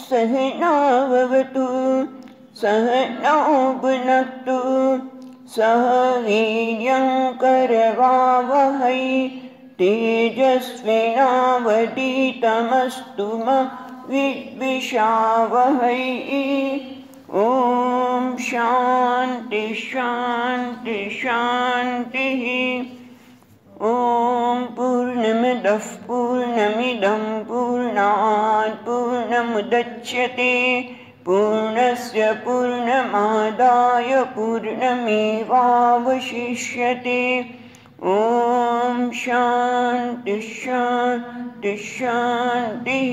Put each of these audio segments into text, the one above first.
सहनाववतु सहनौ भुनक्तु सह वीर्यङ्करवावहै तेजस्विनावधीतमस्तु मा विद्विषावहै। ॐ शान्ति शान्ति शान्तिः। ॐ पूर्णमदः पूर्णमिदं पूर्णात् पूर्णमुदच्यते पूर्णस्य पूर्णमादाय पूर्णमेवावशिष्यते। ॐ शान्ति शान्ति शान्तिः।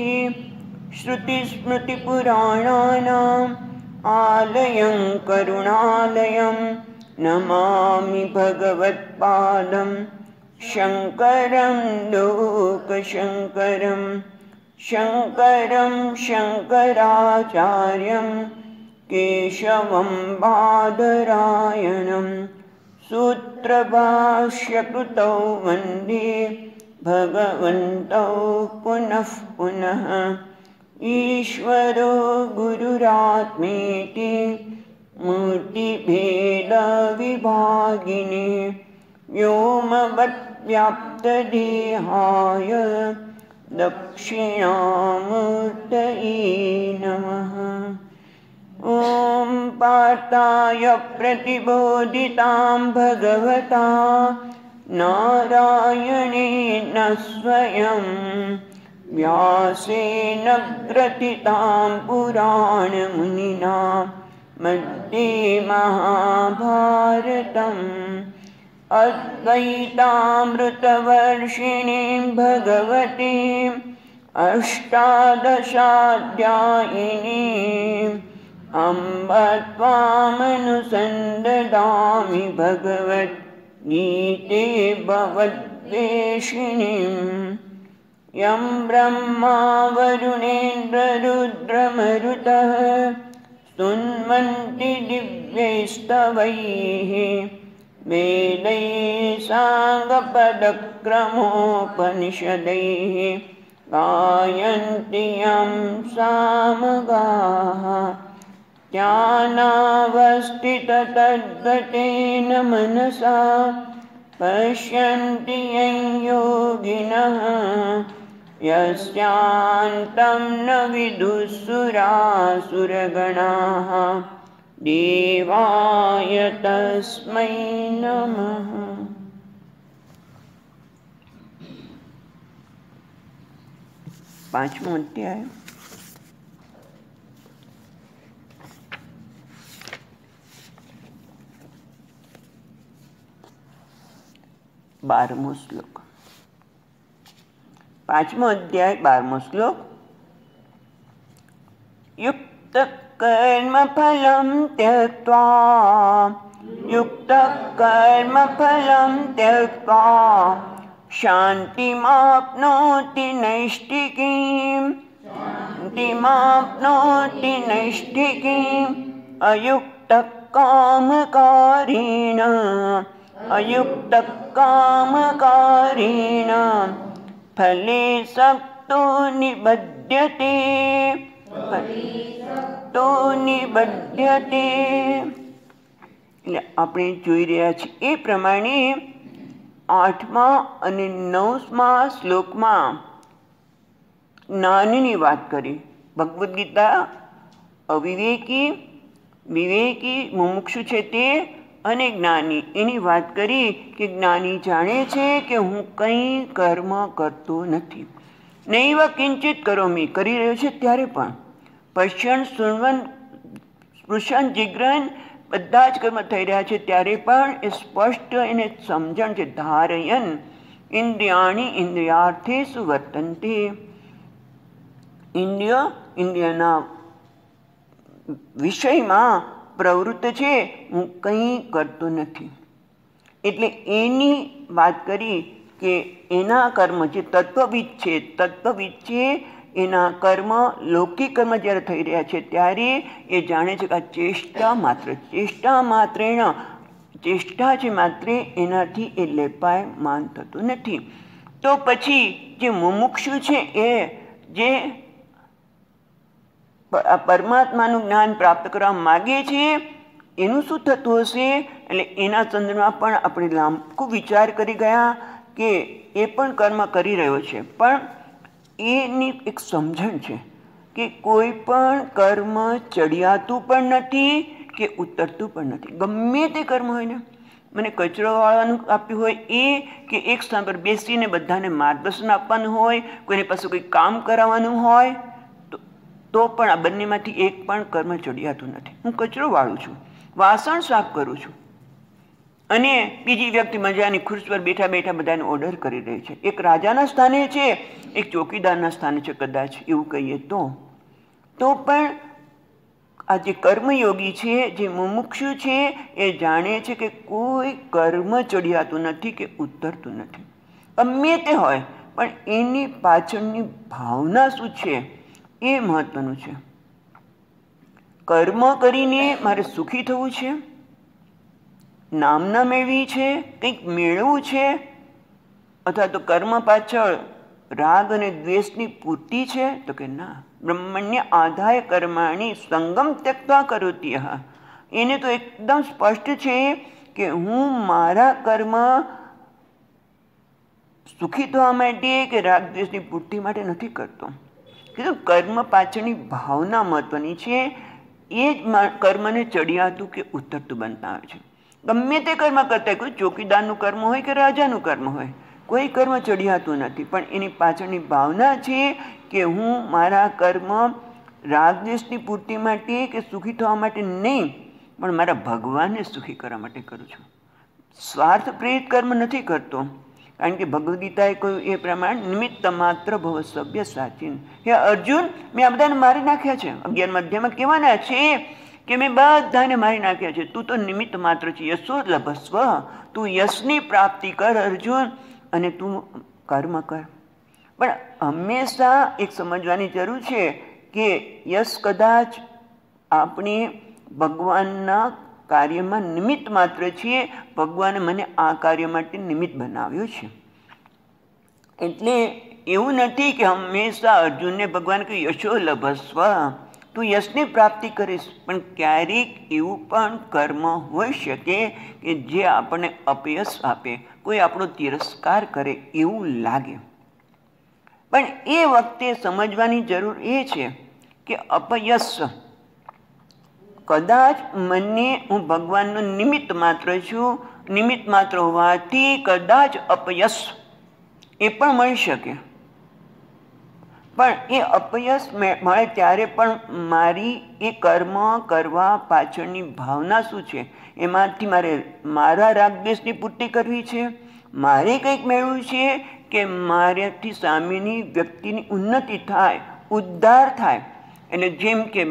श्रुतिस्मृतिपुराणानाम् आलयं करुणालयं नमामि भगवत्पादं शङ्करं लोकशङ्करं शङ्करं शङ्कराचार्यं केशवं बादरायणं सूत्रभाष्यकृतौ वन्दे भगवन्तौ पुनः पुनः। ईश्वरो गुरुरात्मेति मूर्तिभेदविभागिने व्योमवद्व्याप्तदेहाय दक्षिणामूर्तये नमः। ॐ पार्थाय प्रतिबोधितां भगवता नारायणेन स्वयं व्यासेन ग्रथितां पुराणमुनिना मध्ये महाभारतम् अद्वैतामृतवर्षिणीं भगवतीं अष्टादशाध्यायिनीम् अम्ब त्वामनुसन्ददामि भगवद्गीते भवद्वेषिणीम्। यं ब्रह्मा वरुणेन्द्ररुद्रमरुतः स्तुन्वन्ति दिव्यैस्तवैः वेदैः साङ्गपदक्रमोपनिषदैः गायन्ति यं सामगाः। ध्यानावस्थिततद्गतेन मनसा पश्यन्ति यं योगिनः यस्यान्तं न विदुःसुरासुरगणाः देवाय तस्मै नमः। पांचमो अध्याय। बारमो श्लोक। पांचमो अध्याय 12मो श्लोक। युक्त कर्म फलं त्यक्त्वा शान्तिमाप्नोति नैष्ठिकीम् अयुक्तकामकारेण फले सक्तो निबध्यते એટલે આપણે જોઈ રહ્યા છીએ એ પ્રમાણે 8મા અને 9મા શ્લોકમાં જ્ઞાનની વાત કરી. ભગવદ્ ગીતા અવિવેકી, વિવેકી, મુમુક્ષુ છે તે અને જ્ઞાની એની વાત કરી કે જ્ઞાની જાણે છે કે હું કંઈ કર્મ કરતો નથી. નૈવ કિંચિત કરોમી કરી રહ્યો છે ત્યારે પણ પશ્યન શૃણવન સ્પૃશન જિગ્રહન બધા જ કર્મ થઈ રહ્યા છે ત્યારે પણ એ સ્પષ્ટ એને સમજણ છે. ધારયન ઇન્દ્રિયાણી ઇન્દ્રિયાર્થેષુ વર્તન્તે. ઇન્દ્રિયના વિષયમાં પ્રવૃત્ત છે, હું કંઈ કરતો નથી. એટલે એની વાત કરી કે એના કર્મ જે તત્વવિદ છે એના કર્મ લૌકિક કર્મ જ્યારે થઈ રહ્યા છે ત્યારે એ જાણે છે કે આ ચેષ્ટા માત્રેણ ચેષ્ટા છે માત્રે એનાથી એ લેપાયમાન થતું નથી. તો પછી જે મુમુક્ષુ છે એ જે આ પરમાત્માનું જ્ઞાન પ્રાપ્ત કરવા માગે છીએ એનું શું થતું હશે? એટલે એના સંદર્ભમાં પણ આપણે લાંબો વિચાર કરી ગયા કે એ પણ કર્મ કરી રહ્યો છે, પણ એની એક સમજણ છે કે કોઈ પણ કર્મ ચડિયાતું પણ નથી કે ઉતરતું પણ નથી. ગમે તે કર્મ હોય ને, મને કચરો વાળવાનું આપ્યું હોય એ, કે એક સ્થાન પર બેસીને બધાને માર્ગદર્શન આપવાનું હોય, કોઈને પાસે કોઈ કામ કરાવવાનું હોય, તો પણ આ બંનેમાંથી એક પણ કર્મ ચડિયાતું નથી. હું કચરો વાળું છું, વાસણ સાફ કરું છું, અને બીજી વ્યક્તિ મજાની ખુરશી પર બેઠા બેઠા બધાને ઓર્ડર કરી રહી છે. એક રાજાના સ્થાને છે, એક ચોકીદારના સ્થાને છે, કદાચ એવું કહીએ તો પણ આ જે કર્મયોગી છે, જે મુમુક્ષુ છે, એ જાણે છે કે કોઈ કર્મ ચડિયાતું નથી કે ઉતરતું નથી. ગમે તે હોય, પણ એની પાછળની ભાવના શું છે એ મહત્વનું છે. કર્મ કરીને મારે સુખી થવું છે, નામના મેળવી છે, કંઈક મેળવવું છે, અથવા તો કર્મ પાછળ રાગ અને દ્વેષની પૂર્તિ છે? તો કે ના. બ્રહ્મણ્ય આધાય કર્માણી સંગમ ત્યક્તા કરોતિ. એને તો એકદમ સ્પષ્ટ છે કે હું મારા કર્મ સુખી થવા માટે કે રાગ દ્વેષની પૂર્તિ માટે નથી કરતો. કીધું કર્મ પાછળની ભાવના મહત્વની છે. એ જ કર્મને ચડિયાતું કે ઉતરતું બનતા હોય છે. ગમે તે કર્મ કરતા, કોઈ ચોકીદારનું કર્મ હોય કે રાજાનું કર્મ હોય, કોઈ કર્મ ચડિયાતું નથી, પણ એની પાછળની ભાવના છે કે હું મારા કર્મ રાગદ્વેષની પૂર્તિ માટે કે સુખી થવા માટે નહીં, પણ મારા ભગવાનને સુખી કરવા માટે કરું છું. સ્વાર્થ પ્રેરિત કર્મ નથી કરતો, કારણ કે ભગવદ્ ગીતાએ કહ્યું એ પ્રમાણે નિમિત્ત માત્ર ભવ સભ્ય સાચીન. હે અર્જુન, મેં આ બધાને મારી નાખ્યા છે. 11 અધ્યાયમાં કહેવાના છે કે મેં બધાને મારી નાખ્યા છે, તું તો નિમિત્ત માત્ર છે. યશો લભસ્વ, તું યશની પ્રાપ્તિ કર અર્જુન, અને તું કર્મ કર. પણ હંમેશા એક સમજવાની જરૂર છે કે યશ કદાચ આપણે ભગવાનના કાર્યમાં નિમિત્ત માત્ર છીએ. ભગવાને મને આ કાર્ય માટે નિમિત્ત બનાવ્યો છે. એટલે એવું નથી કે હંમેશા અર્જુનને ભગવાન કહે યશો લભસ્વ, તું યશની પ્રાપ્તિ કરીશ. પણ ક્યારેક એવું પણ કર્મ હોઈ શકે કે જે આપણને અપયશ આપે, કોઈ આપણો તિરસ્કાર કરે એવું લાગે. પણ એ વખતે સમજવાની જરૂર એ છે કે અપયશ કદાચ મને, હું ભગવાનનું નિમિત્ત માત્ર છું, નિમિત્ત માત્ર હોવાથી કદાચ અપયશ એ પણ મળી શકે. પણ એ અપયશ મળે ત્યારે પણ મારી એ કર્મ કરવા પાછળની ભાવના શું છે? એમાંથી મારા રાગદ્વેષની પૂર્તિ કરવી છે, મારે કંઈક મેળવવું છે, કે મારાથી સામેની વ્યક્તિની ઉન્નતિ થાય, ઉદ્ધાર થાય. એટલે જેમ કે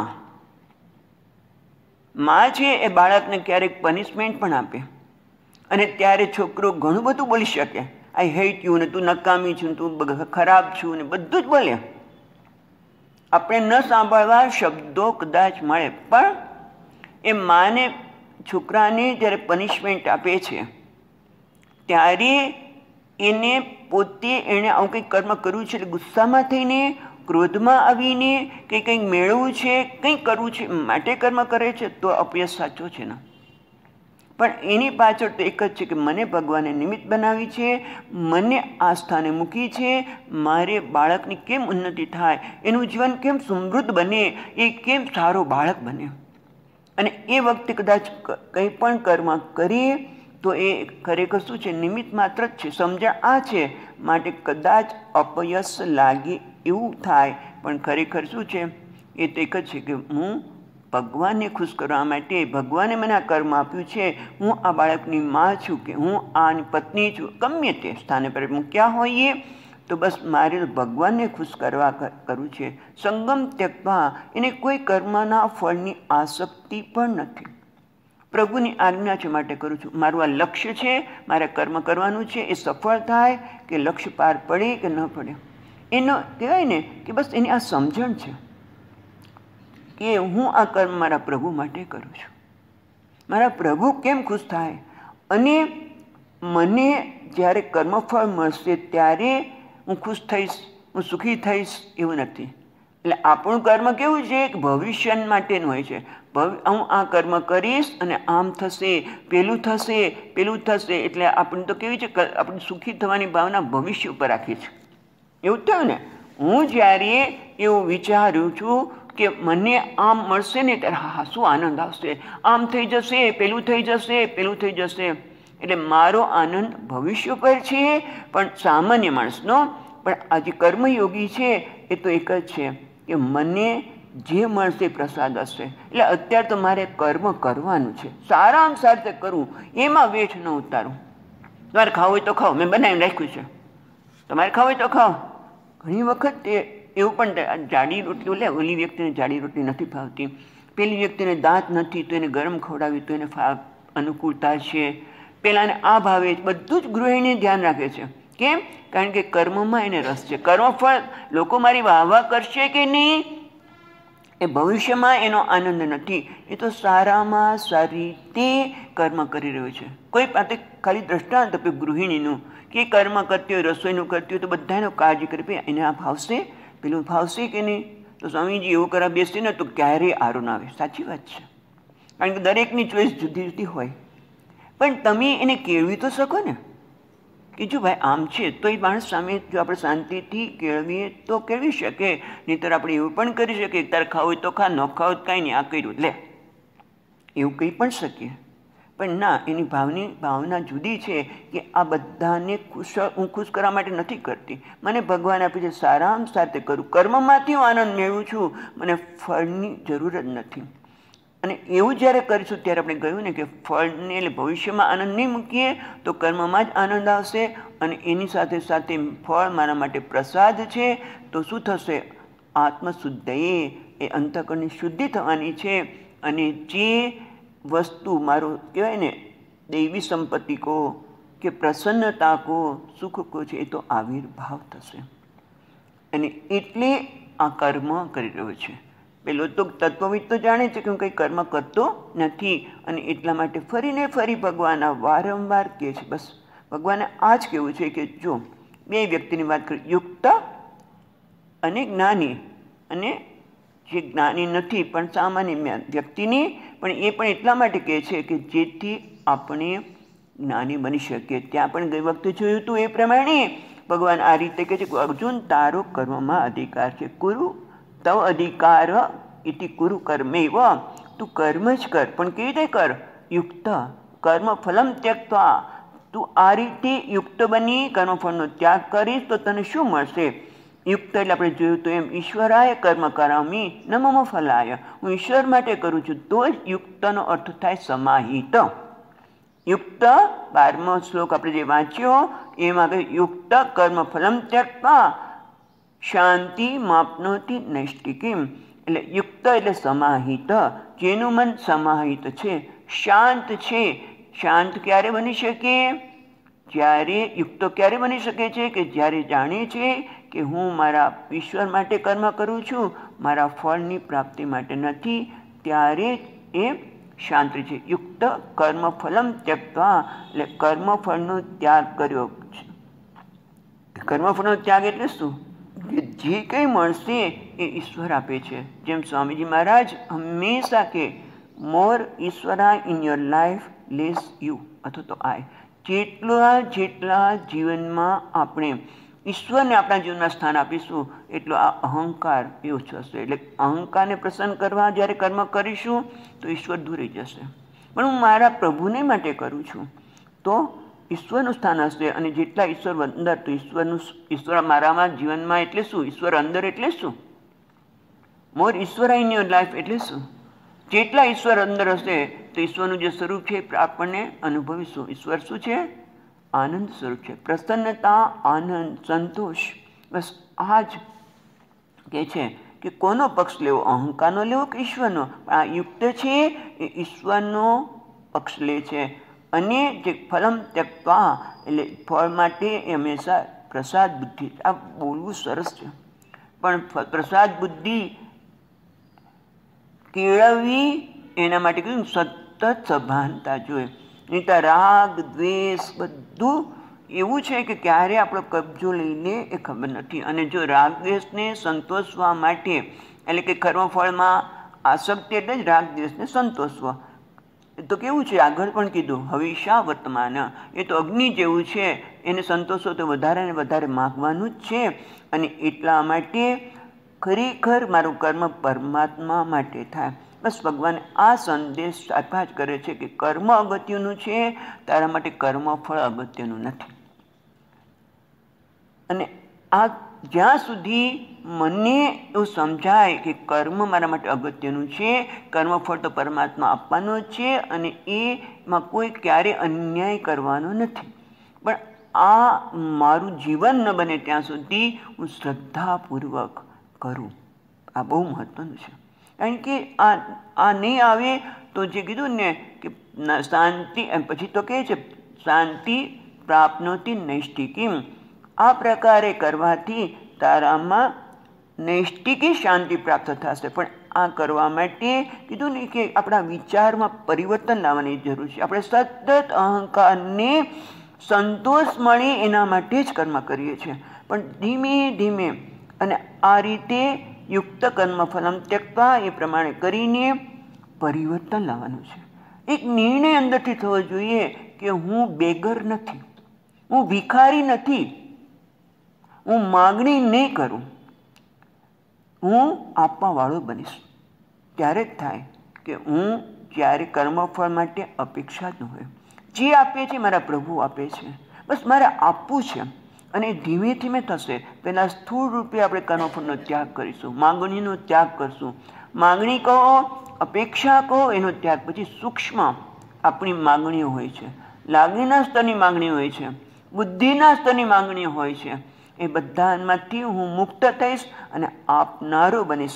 માં છે એ બાળકને ક્યારેક પનિશમેન્ટ પણ આપે, અને ત્યારે છોકરો ઘણું બધું બોલી શકે, આઈ હેટ યુ, ને તું નકામી છું, તું ખરાબ છું, ને બધું જ બોલે. આપણે ન સાંભળવા શબ્દો કદાચ મળે, પણ એ માને છોકરાને જ્યારે પનિશમેન્ટ આપે છે ત્યારે એને પોતે એણે આવું કંઈક કર્મ કરવું છે, એટલે ગુસ્સામાં થઈને, ક્રોધમાં આવીને કે કંઈક મેળવવું છે, કંઈક કરવું છે માટે કર્મ કરે છે, તો અપયશ સાચો છે ને. પણ એની પાછળ તો એક જ છે કે મને ભગવાને નિમિત્ત બનાવી છે, મને આ સ્થાને મૂકી છે, મારે બાળકની કેમ ઉન્નતિ થાય, એનું જીવન કેમ સમૃદ્ધ બને, એ કેમ સારો બાળક બને. અને એ વખતે કદાચ કંઈ પણ કર્મ કરીએ તો એ ખરેખર શું છે? નિમિત્ત માત્ર જ છે. સમજણ આ છે, માટે કદાચ અપયશ લાગે એવું થાય, પણ ખરેખર શું છે? એ તો એક જ છે કે હું ભગવાનને ખુશ કરવા માટે, ભગવાને મને આ કર્મ આપ્યું છે, હું આ બાળકની માં છું, કે હું આની પત્ની છું, ગમે તે સ્થાને પર મૂક્યા હોઈએ, તો બસ મારે ભગવાનને ખુશ કરવા કરવું છે. સંગમ ત્યક્તા, એને કોઈ કર્મના ફળની આસક્તિ પણ નથી. પ્રભુની આજ્ઞા છે માટે કરું છું. મારું આ લક્ષ્ય છે, મારે કર્મ કરવાનું છે, એ સફળ થાય કે લક્ષ્ય પાર પડે કે ન પડે, એનો કહેવાય ને કે બસ એની આ સમજણ છે કે હું આ કર્મ મારા પ્રભુ માટે કરું છું. મારા પ્રભુ કેમ ખુશ થાય, અને મને જ્યારે કર્મફળ મળશે ત્યારે હું ખુશ થઈશ, હું સુખી થઈશ એવું નથી. એટલે આપણું કર્મ કેવું છે કે ભવિષ્ય માટેનું હોય છે. હું આ કર્મ કરીશ અને આમ થશે, પેલું થશે, પેલું થશે. એટલે આપણે તો કેવી છે, આપણે સુખી થવાની ભાવના ભવિષ્ય ઉપર રાખીએ છીએ. એવું થયું ને. હું જ્યારે એવું વિચારું છું કે મને આમ મળશે ને ત્યારે હા શું આનંદ આવશે, આમ થઈ જશે, પેલું થઈ જશે, પેલું થઈ જશે. એટલે મારો આનંદ ભવિષ્ય પર છે, પણ સામાન્ય માણસનો. પણ આ જે કર્મયોગી છે એ તો એક જ છે કે મને જે મળશે પ્રસાદ હશે. એટલે અત્યારે તો મારે કર્મ કરવાનું છે, સારામાં સારી રીતે કરવું, એમાં વેઠ ન ઉતારું. તમારે ખાવું હોય તો ખાઓ, મેં બનાવીને રાખ્યું છે, તમારે ખાવું હોય તો ખાઓ. ઘણી વખત એવું પણ જાડી રોટલી લે, ઓલી વ્યક્તિને જાડી રોટલી નથી ભાવતી, પેલી વ્યક્તિને દાંત નથી તો એને ગરમ ખવડાવી તો એને અનુકૂળતા છે, પેલાને આ ભાવે. બધું જ ગૃહિણી ધ્યાન રાખે છે. કેમ? કારણ કે કર્મમાં એને રસ છે. કર્મફળ લોકો મારી વાહ કરશે કે નહીં એ ભવિષ્યમાં એનો આનંદ નથી. એ તો સારામાં સારી રીતે કર્મ કરી રહ્યો છે. કોઈ પાસે ખાલી દ્રષ્ટાંત આપ્યું ગૃહિણીનું કે કર્મ કરતી હોય, રસોઈનું કરતી હોય તો બધાનો કાળજી કરી એને આ ભાવશે, પેલું ભાવશે કે નહીં. તો સ્વામીજી એવું કરવા બેસે ને તો ક્યારેય આરો ના આવે. સાચી વાત છે, કારણ કે દરેકની ચોઈસ જુદી જુદી હોય. પણ તમે એને કેળવી તો શકો ને કે જો ભાઈ આમ છે, તો એ માણસ સામે જો આપણે શાંતિથી કેળવીએ તો કેળવી શકે. નહીંતર આપણે એવું પણ કરી શકીએ તારે ખાવું હોય તો ખા, ન ખાવું તો કાંઈ નહીં, આ કર્યું લે, એવું કહી પણ શકીએ. પણ ના, એની ભાવના જુદી છે કે આ બધાને હું ખુશ કરવા માટે નથી કરતી. મને ભગવાન આપે છે, સારામાં સારી રીતે કરું, કર્મમાંથી હું આનંદ મેળવું છું, મને ફળની જરૂર જ નથી. અને એવું જ્યારે કરીશું ત્યારે આપણે કહ્યું ને કે ફળને એટલે ભવિષ્યમાં આનંદ નહીં મૂકીએ તો કર્મમાં જ આનંદ આવશે. અને એની સાથે સાથે ફળ મારા માટે પ્રસાદ છે. તો શું થશે? આત્મશુદ્ધ એ અંતઃકરણની શુદ્ધિ થવાની છે. અને જે વસ્તુ મારો કહેવાય ને દૈવી સંપત્તિ કહો કે પ્રસન્નતા કહો, સુખ કહો છે, એ તો આવિર્ભાવ થશે. અને એટલે આ કર્મ કરી રહ્યો છે. પેલો તો તત્વવિદ તો જાણે છે કે હું કંઈ કર્મ કરતો નથી. અને એટલા માટે ફરીને ફરી ભગવાન આ વારંવાર કહે છે. બસ ભગવાને આ જ કહેવું છે કે જો બે વ્યક્તિની વાત કરી, યુક્ત અને જ્ઞાની. અને જે જ્ઞાની નથી પણ સામાન્ય વ્યક્તિની, પણ એ પણ એટલા માટે કહે છે કે જેથી આપણે જ્ઞાની બની શકીએ. ત્યાં પણ ગઈ વખતે જોયું હતું એ પ્રમાણે ભગવાન આ રીતે કહે છે કે અર્જુન, તારો કર્મમાં અધિકાર છે. કુરુ તવ અધિકાર ઇતિ કુરુ કર્મેવ. તું કર્મ જ કર, પણ કેવી રીતે કર? યુક્ત કર્મ ફલમ ત્યક્ત્વા. તું આ રીતે યુક્ત બની કર્મફળનો ત્યાગ કરીશ તો તને શું મળશે? યુક્ત એટલે આપણે જોયું તો એમ ઈશ્વરાય કર્મ કરામી ન મમ ફલાય. હું ઈશ્વર માટે કરું છું, તો જ યુક્તનો અર્થ થાય સમાહિત. યુક્ત 12મો શ્લોક આપણે જે વાંચ્યો એમાં યુક્ત કર્મ ફલમ ત્યક્ત્વા શાંતિ માપનોતિ નૈષ્ટિકીમ. એટલે યુક્ત એટલે સમાહિત, જેનું મન સમાહિત છે, શાંત છે. શાંત ક્યારે બની શકે? જ્યારે યુક્ત ક્યારે બની શકે છે? કે જ્યારે જાણે છે કે હું મારા ઈશ્વર માટે કર્મ કરું છું, મારા ફળની પ્રાપ્તિ માટે નથી, ત્યારે એ શાંત છે. યુક્ત કર્મ ફલમ ત્યક્ત્વા એટલે કર્મફળનો ત્યાગ કર્યો છે. કર્મફળનો ત્યાગ એટલે શું? કે જે કંઈ મળશે એ ઈશ્વર આપે છે. જેમ સ્વામીજી મહારાજ હંમેશા કે more Ishwara in your life less you, અથવા તો આય. જેટલા જીવનમાં આપણે ઈશ્વરને આપણા જીવનમાં સ્થાન આપીશું એટલો આ અહંકાર એ ઓછો હશે. એટલે અહંકારને પ્રસન્ન કરવા જ્યારે કર્મ કરીશું તો ઈશ્વર દૂર રહી જશે. પણ હું મારા પ્રભુને માટે કરું છું તો ઈશ્વરનું સ્થાન હશે. અને જેટલા ઈશ્વર અંદર, તો ઈશ્વર મારામાં જીવનમાં એટલે શું? ઈશ્વર અંદર એટલે શું? મોર ઈશ્વર ઇન યોર લાઈફ એટલે શું? જેટલા ઈશ્વર અંદર હશે તો ઈશ્વરનું જે સ્વરૂપ છે આપણને અનુભવીશું. ઈશ્વર શું છે? આનંદ સ્વરૂપ છે. પ્રસન્નતા, આનંદ, સંતોષ. બસ આ જ કે છે કે કોનો પક્ષ લેવો, અહંકારનો લેવો કે ઈશ્વરનો? આ યુક્ત છે એ ઈશ્વરનો પક્ષ લે છે. અને જે ફલમ ત્યક્ત્વા એટલે ફળ માટે એ હંમેશા પ્રસાદ બુદ્ધિ. આ બોલવું સરસ છે, પણ પ્રસાદ બુદ્ધિ કેળવવી એના માટે કીધું સતત સભાનતા જોઈએ. નહીં તો રાગ દ્વેષ બધું એવું છે કે ક્યારે આપણો કબજો લઈ લે એ ખબર નથી. અને જો રાગદ્વેષને સંતોષવા માટે, એટલે કે કર્મફળમાં આસક્તિ એટલે જ રાગદ્વેષને સંતોષવો. એ તો કેવું છે, આગળ પણ કીધું, હવિષા વર્તમાન, એ તો અગ્નિ જેવું છે, એને સંતોષો તો વધારે ને વધારે માગવાનું જ છે. અને એટલા માટે ખરેખર મારું કર્મ પરમાત્મા માટે થાય. બસ ભગવાન આ સંદેશ આપ્યા જ કરે છે કે કર્મ અગત્યનું છે, તારા માટે કર્મફળ અગત્યનું નથી. અને આ જ્યાં સુધી મને એવું સમજાય કે કર્મ મારા માટે અગત્યનું છે, કર્મફળ તો પરમાત્મા આપવાનો જ છે, અને એમાં કોઈ ક્યારે અન્યાય કરવાનો નથી, પણ આ મારું જીવન ન બને ત્યાં સુધી હું શ્રદ્ધાપૂર્વક કરું. આ બહુ મહત્વનું છે. કારણ કે આ નહીં આવે તો જે કીધું ને કે શાંતિ, પછી તો કહે છે શાંતિ પ્રાપ્નોતિ નૈષ્ટિકીમ. આ પ્રકારે કરવાથી તારામાં નૈષ્ટિકી શાંતિ પ્રાપ્ત થશે. પણ આ કરવા માટે કીધું ને કે આપણા વિચારમાં પરિવર્તન લાવવાની જરૂર છે. આપણે સતત અહંકારને સંતોષ મળે એના માટે જ કર્મ કરીએ છીએ. પણ ધીમે ધીમે અને આ રીતે યુક્ત કર્મફલમ ત્યક્તા, એ પ્રમાણે કરીને પરિવર્તન લાવવાનું છે. એક નિર્ણય અંદરથી થવો જોઈએ કે હું બેગર નથી, હું ભિખારી નથી, હું માગણી નહીં કરું, હું આપવાવાળો બનીશ. ત્યારે જ થાય કે હું જ્યારે કર્મફળ માટે અપેક્ષા જ ન હોય. જે આપે છે મારા પ્રભુ આપે છે, બસ મારે આપવું છે. અને ધીમે ધીમે થશે. પહેલાં સ્થૂળ રૂપે આપણે કર્મફળનો ત્યાગ કરીશું, માગણીનો ત્યાગ કરશું. માગણી કહો, અપેક્ષા કહો, એનો ત્યાગ. પછી સૂક્ષ્મ આપણી માગણીઓ હોય છે, લાગણીના સ્તરની માગણીઓ હોય છે, બુદ્ધિના સ્તરની માગણીઓ હોય છે. એ બધામાંથી હું મુક્ત થઈશ અને આપનારો બનીશ.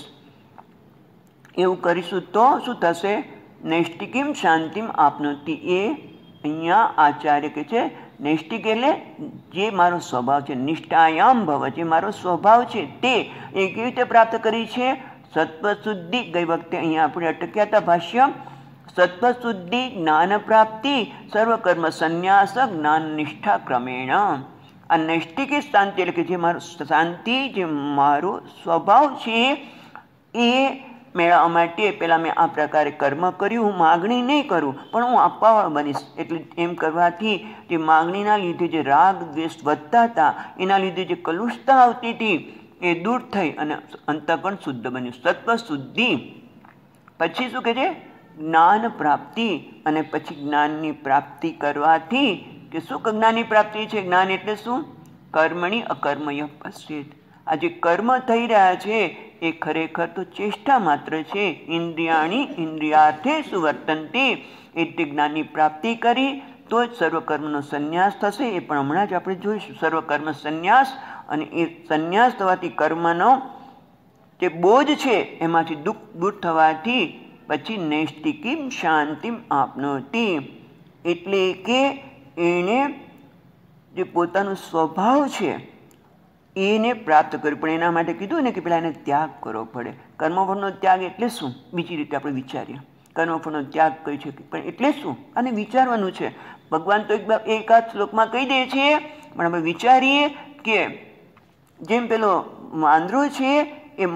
એવું કરીશું તો શું થશે? નૈષ્ટિકીમ શાંતિમ આપનોતિ. એ અહીંયા આચાર્ય કહે છે નૈષ્ટિક એટલે જે મારો સ્વભાવ છે, નિષ્ઠાયામ ભવ, જે મારો સ્વભાવ છે તે એ કેવી રીતે પ્રાપ્ત કરી છે? સત્વશુદ્ધિ. ગઈ વખતે અહીંયા આપણે અટક્યા હતા ભાષ્ય. સત્વશુદ્ધિ, જ્ઞાન પ્રાપ્તિ, સર્વકર્મ સંન્યાસ, જ્ઞાન નિષ્ઠા ક્રમેણ. આ નૈષ્ટિકી શાંતિ એટલે કે જે મારો શાંતિ, જે મારો સ્વભાવ છે એ મેળવવા માટે પહેલાં મેં આ પ્રકારે કર્મ કર્યું. હું માગણી નહીં કરું, પણ હું આપવાવાળો બનીશ. એટલે એમ કરવાથી જે માગણીના લીધે જે રાગ દ્વેષ વધતા હતા, એના લીધે જે કલુષતા આવતી હતી, એ દૂર થઈ અને અંતઃકરણ શુદ્ધ બન્યું. સત્વ શુદ્ધિ. પછી શું કહે છે? જ્ઞાન પ્રાપ્તિ. અને પછી જ્ઞાનની પ્રાપ્તિ કરવાથી કે શું જ્ઞાનની પ્રાપ્તિ છે? જ્ઞાન એટલે શું? કર્મણી અકર્મય પશ્ચેત. આ જે કર્મ થઈ રહ્યા છે એ ખરેખર તો ચેષ્ટા માત્ર છે. ઇન્દ્રિયાણી ઇન્દ્રિયાર્થે સુવર્તન્તે. એટલે જ્ઞાનની પ્રાપ્તિ કરી તો જ સર્વકર્મનો સંન્યાસ થશે. એ પણ હમણાં જ આપણે જોઈશું. સર્વકર્મ સંન્યાસ. અને એ સંન્યાસ થવાથી કર્મનો જે બોજ છે એમાંથી દુઃખ દૂર થવાથી પછી નૈષ્ટિકીમ શાંતિમ આપનોતિ. એટલે કે એને જે પોતાનો સ્વભાવ છે એને પ્રાપ્ત કર્યું. પણ એના માટે કીધું ને કે પેલા એને ત્યાગ કરવો પડે. કર્મફળનો ત્યાગ એટલે શું? બીજી રીતે આપણે વિચારીએ. કર્મફળનો ત્યાગ કહી છે, પણ એટલે શું? અને વિચારવાનું છે. ભગવાન તો એકાદ શ્લોકમાં કહી દે છે, પણ આપણે વિચારીએ કે જેમ પેલો વાંદરો છે એ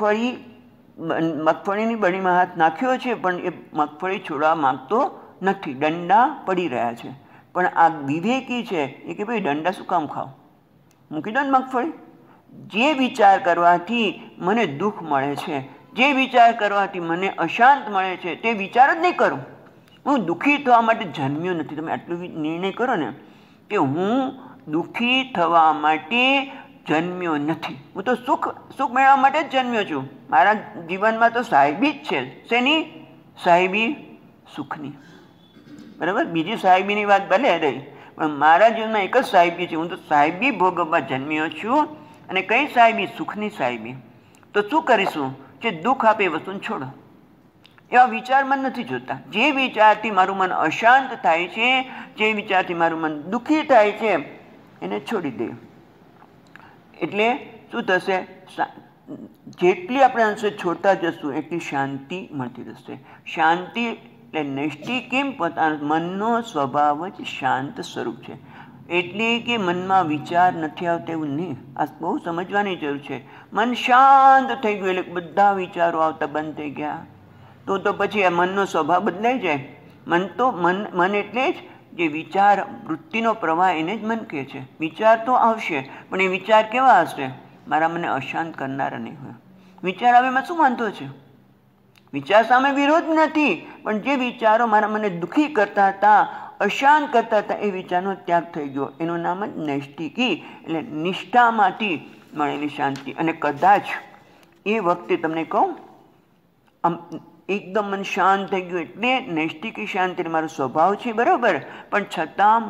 મગફળીની બળીમાં હાથ નાખ્યો છે, પણ એ મગફળી છોડવા માંગતો નથી, દંડા પડી રહ્યા છે. પણ આ વિવેકી છે એ કે ભાઈ દંડા શું કામ ખાવ, મૂકી દો ને મગફળી. જે વિચાર કરવાથી મને દુઃખ મળે છે, જે વિચાર કરવાથી મને અશાંત મળે છે, તે વિચાર જ નહીં કરું. હું દુઃખી થવા માટે જન્મ્યો નથી. તમે આટલો નિર્ણય કરો ને કે હું દુઃખી થવા માટે જન્મ્યો નથી. હું તો સુખ મેળવવા માટે જ જન્મ્યો છું. મારા જીવનમાં તો સાહેબી જ છે. શેની સાહેબી? સુખની. બરાબર? બીજી સાહેબીની વાત ભલે રહી, પણ મારા જીવનમાં એક જ સાહેબી છે. હું તો સાહેબી ભોગવવા જન્મ્યો છું. અને કઈ સાહેબી? સુખની સાહેબી. તો શું કરીશું? જે દુઃખ આપે એ વસ્તુને છોડો. એવા વિચારમાં નથી જોતા. જે વિચારથી મારું મન અશાંત થાય છે, જે વિચારથી મારું મન દુઃખી થાય છે, એને છોડી દે. એટલે શું થશે? જેટલી આપણે અંશે છોડતા જશું એટલી શાંતિ મળતી રહેશે. શાંતિ એટલે નૈષ્ટિકીમ, પોતાના મનનો સ્વભાવ જ શાંત સ્વરૂપ છે. એટલે કે મનમાં વિચાર નથી આવતા એવું નહીં. આ બહુ સમજવાની જરૂર છે. મન શાંત થઈ ગયું એટલે બધા વિચારો આવતા બંધ થઈ ગયા. તો પછી આ મનનો સ્વભાવ બદલાઈ જાય. મન એટલે જ જે વિચાર વૃત્તિનો પ્રવાહ એને જ મન કહે છે. વિચાર તો આવશે, પણ એ વિચાર કેવા હશે? મારા મને અશાંત કરનારા નહીં હોય. વિચાર આવે એમાં શું વાંધો છે? વિચાર સામે વિરોધ નથી, પણ જે વિચારો મારા મને દુઃખી કરતા હતા, અશાંત કરતા હતા, એ વિચારનો ત્યાગ થઈ ગયો. એનું નામ જ નૈષ્ઠિકી એટલે નિષ્ઠામાંથી મળેલી શાંતિ. અને કદાચ એ વખતે તમને કહું, આમ એકદમ મન શાંત થઈ ગયું એટલે નૈષ્ઠિકી શાંતિ મારો સ્વભાવ છે, બરાબર, પણ છતાં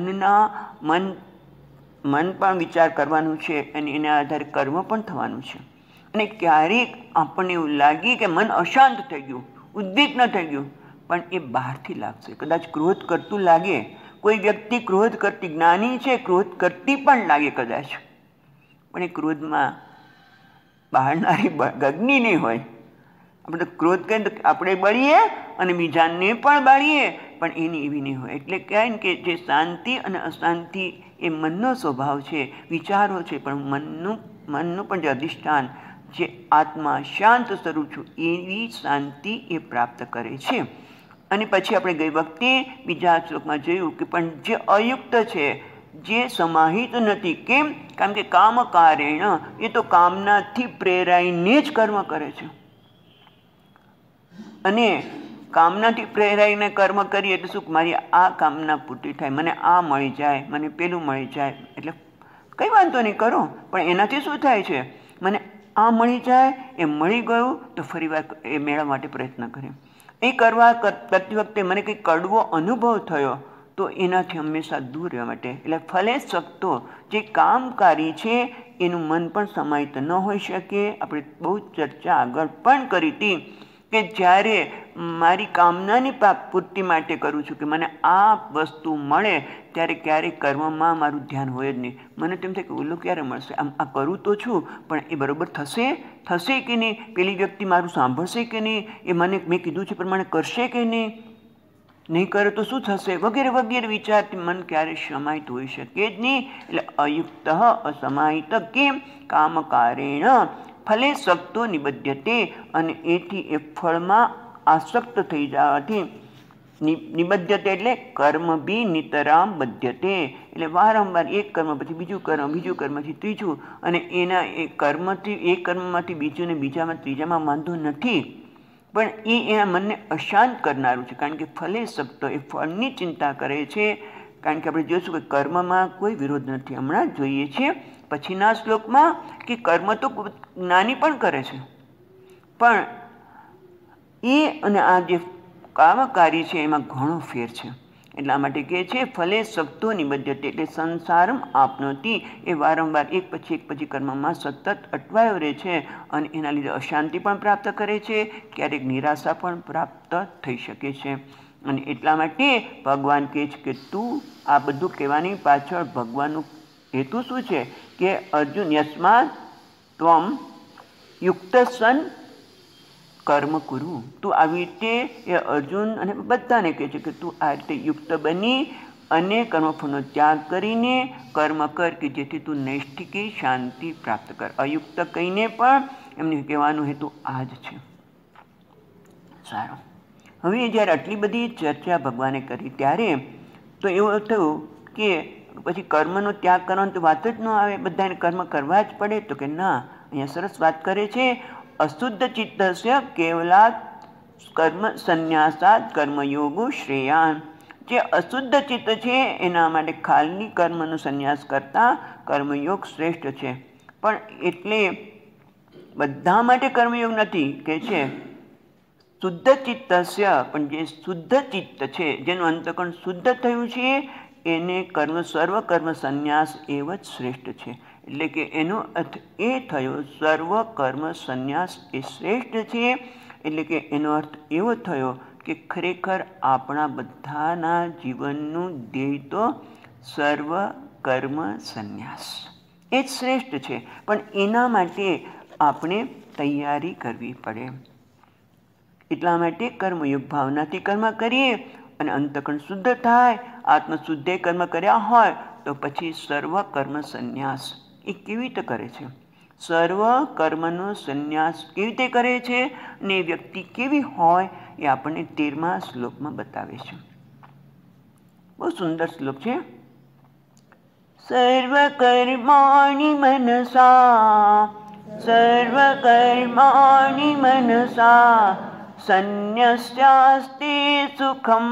મન પણ વિચાર કરવાનું છે અને એના આધારે કર્મ પણ થવાનું છે. અને ક્યારેક આપણને એવું લાગે કે મન અશાંત થઈ ગયું, ઉદ્વિગ્ન થઈ ગયું, પણ એ બહારથી લાગશે. કદાચ ક્રોધ કરતું લાગે, કોઈ વ્યક્તિ ક્રોધ કરતી, જ્ઞાની છે, ક્રોધ કરતી પણ લાગે કદાચ, પણ એ ક્રોધમાં બહારનારી ગગની નહીં હોય. આપણે ક્રોધ કરીએ તો આપણે બળીએ અને બીજાને પણ બાળીએ, પણ એની એવી નહીં હોય. એટલે કહેવાય ને કે જે શાંતિ અને અશાંતિ એ મનનો સ્વભાવ છે, વિચારો છે, પણ મનનું પણ જે અધિષ્ઠાન, જે આત્મા શાંત સ્વરૂપ છું, એવી શાંતિ એ પ્રાપ્ત કરે છે. અને પછી આપણે ગઈ વખતે બીજા શ્લોકમાં જોયું કે પણ જે અયુક્ત છે, જે સમાહિત નથી. કેમ? કારણ કે કામ કારેણ, એ તો કામનાથી પ્રેરાઈને જ કર્મ કરે છે. અને કામનાથી પ્રેરાઈને કર્મ કરીએ એટલે શું? મારી આ કામના પૂર્તિ થાય, મને આ મળી જાય, મને પેલું મળી જાય, એટલે કંઈ વાંધો નહીં કરો. પણ એનાથી શું થાય છે? મને આ મળી જાય, એ મળી ગયું તો ફરી વાર એ મેળવવા માટે પ્રયત્ન કરે. એ કરતી વખતે મને કંઈ કડવો અનુભવ થયો તો એનાથી હંમેશા દૂર રહેવા માટે. એટલે ફલે શકતો જે કામકારી છે એનું મન પણ સમાહિત ન હોઈ શકે. આપણે બહુ ચર્ચા આગળ પણ કરી હતી કે જ્યારે મારી કામનાની પૂર્તિ માટે કરું છું કે મને આ વસ્તુ મળે, ત્યારે ક્યારેય કર્મમાં મારું ધ્યાન હોય જ નહીં. મને તેમ થાય કે ઓલું ક્યારે મળશે, આમ આ કરું તો છું, પણ એ બરાબર થશે કે નહીં, પેલી વ્યક્તિ મારું સાંભળશે કે નહીં, એ મેં કીધું છે પ્રમાણે કરશે કે નહીં કરે તો શું થશે, વગેરે વગેરે વિચારથી મન ક્યારેય સમાહિત હોઈ શકે જ નહીં. એટલે અયુક્ત અસમાહિત કેમ? કામકારેણ ફલે શકતો નિબધ્યતે, અને એથી એ ફળમાં આસક્ત થઈ જવાથી નિબધ્યતે એટલે કર્મ બી નિતરામ બધ્યતે, એટલે વારંવાર એક કર્મ પછી બીજું કર્મથી ત્રીજું, અને એના એ કર્મમાંથી બીજું ને બીજામાં ત્રીજામાં વાંધો નથી, પણ એ એના મનને અશાંત કરનારું છે. કારણ કે ફલે શકતો એ ફળની ચિંતા કરે છે. કારણ કે આપણે જોઈશું કે કર્મમાં કોઈ વિરોધ નથી. હમણાં જોઈએ છીએ પછીના શ્લોકમાં કે કર્મ તો જ્ઞાની પણ કરે છે, પણ એ અને આ જે કામકારી છે એમાં ઘણો ફેર છે. એટલા માટે કહે છે ફલે શકતો નિબધ્યતે, એટલે સંસારમ આપનોતી, એ વારંવાર એક પછી કર્મમાં સતત અટવાયો રહે છે અને એના લીધે અશાંતિ પણ પ્રાપ્ત કરે છે, ક્યારેક નિરાશા પણ પ્રાપ્ત થઈ શકે છે. અને એટલા માટે ભગવાન કહે છે કે તું આ બધું કહેવાની પાછળ ભગવાનનું હેતુ શું છે કે અર્જુન યસ્માત ત્વમ યુક્ત સન કર્મ કરું. તું આવી રીતે એ અર્જુન અને બધાને કહે છે કે તું આ રીતે યુક્ત બની અને કર્મફળનો ત્યાગ કરીને કર્મ કર કે જેથી તું નૈષ્ઠિકી શાંતિ પ્રાપ્ત કર. અયુક્ત કહીને પણ એમને કહેવાનું હેતુ આ જ છે. સારું, હવે જ્યારે આટલી બધી ચર્ચા ભગવાને કરી ત્યારે તો એવું થયું કે પછી કર્મનો ત્યાગ કરવાનો તો વાત જ ન આવે, બધાને કર્મ કરવા જ પડે. તો કે ના, અહીંયા સરસ વાત કરે છે, અશુદ્ધ ચિત્તસ્ય કેવલાત કર્મ સંન્યાસાત કર્મયોગો શ્રેયાન. જે અશુદ્ધ ચિત્ત છે એના માટે ખાલી કર્મનો સંન્યાસ કરતા કર્મયોગ શ્રેષ્ઠ છે. પણ એટલે બધા માટે કર્મયોગ નથી કે છે શુદ્ધ ચિત્તસ્ય, પણ જે શુદ્ધ ચિત્ત છે, જેનું અંતઃકરણ શુદ્ધ થયું છે, એને સર્વ કર્મ સંન્યાસ એવ જ શ્રેષ્ઠ છે. એટલે કે એનો અર્થ એ થયો સર્વ કર્મ સંન્યાસ એ શ્રેષ્ઠ છે. એટલે કે એનો અર્થ એવો થયો કે ખરેખર આપણા બધાના જીવનનું ધ્યેય તો સર્વ કર્મ સંન્યાસ એ જ શ્રેષ્ઠ છે. પણ એના માટે આપણે તૈયારી કરવી પડે. એટલા માટે કર્મયોગ ભાવનાથી કર્મ કરીએ અને અંતઃકરણ શુદ્ધ થાય. આત્મશુદ્ધે કર્મ કર્યા હોય તો પછી સર્વ કર્મ સંન્યાસ એ કેવી રીતે કરે છે? સર્વ કર્મનો સંન્યાસ કેવી રીતે કરે છે અને એ વ્યક્તિ કેવી હોય એ આપણને 13મા શ્લોકમાં બતાવે છે. બહુ સુંદર શ્લોક છે. સર્વકર્માણિ મનસા સંન્યસ્યાસ્તે સુખમ